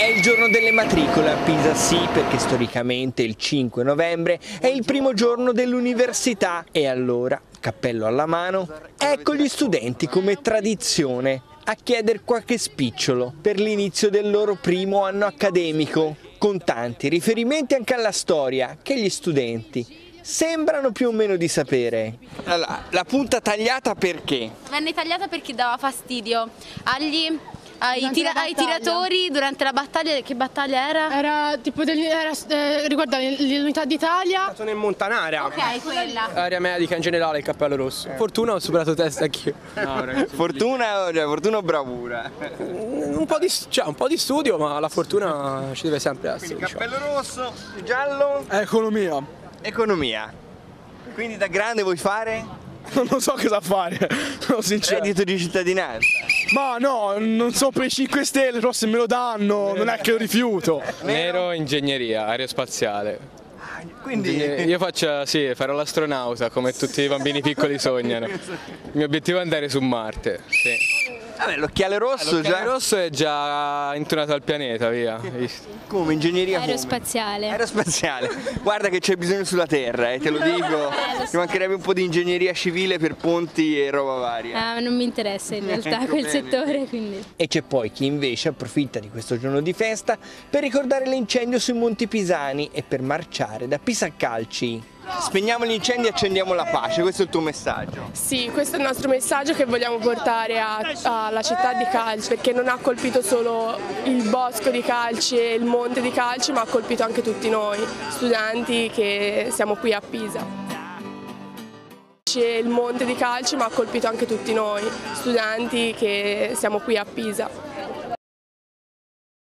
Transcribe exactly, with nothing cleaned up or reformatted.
È il giorno delle matricole a Pisa, sì, perché storicamente il cinque novembre è il primo giorno dell'università e allora, cappello alla mano, ecco gli studenti come tradizione a chiedere qualche spicciolo per l'inizio del loro primo anno accademico, con tanti riferimenti anche alla storia che gli studenti sembrano più o meno di sapere. Allora, la punta tagliata perché? Venne tagliata perché dava fastidio agli... Ai, tira, ai tiratori durante la battaglia. Che battaglia era? Era tipo degli, era, eh, riguarda l'unità d'Italia. Sono in Montanara. Ok, quella. Area medica in generale, il cappello rosso. Fortuna ho superato test anch'io. No, fortuna, cioè, fortuna o bravura? Un po, di, cioè, un po' di studio, ma la fortuna ci deve sempre essere. Quindi cappello diciamo. rosso, giallo. Economia. Economia. Quindi da grande vuoi fare? Non so cosa fare, sono sincero. Reddito di cittadinanza. Ma no, non so per i cinque Stelle, però se me lo danno non è che lo rifiuto. Nero, ingegneria, aerospaziale. Quindi io faccio, sì, farò l'astronauta come tutti i bambini piccoli sognano. Il mio obiettivo è andare su Marte. Sì. Vabbè, l'occhiale rosso L'occhiale già. rosso è già intonato al pianeta, via. Come ingegneria? Aerospaziale. Come? Aerospaziale. Guarda che c'è bisogno sulla Terra, eh, te lo dico. Ti mancherebbe un po' di ingegneria civile per ponti e roba varia. Ah, non mi interessa in realtà Ecco, quel bene. settore, quindi. E c'è poi chi invece approfitta di questo giorno di festa per ricordare l'incendio sui Monti Pisani e per marciare da Pisa a Calci. Spegniamo gli incendi e accendiamo la pace, questo è il tuo messaggio. Sì, questo è il nostro messaggio che vogliamo portare a- alla città di Calci, perché non ha colpito solo il bosco di Calci e il monte di Calci, ma ha colpito anche tutti noi, studenti che siamo qui a Pisa. Il monte di Calci, ma ha colpito anche tutti noi, studenti che siamo qui a Pisa.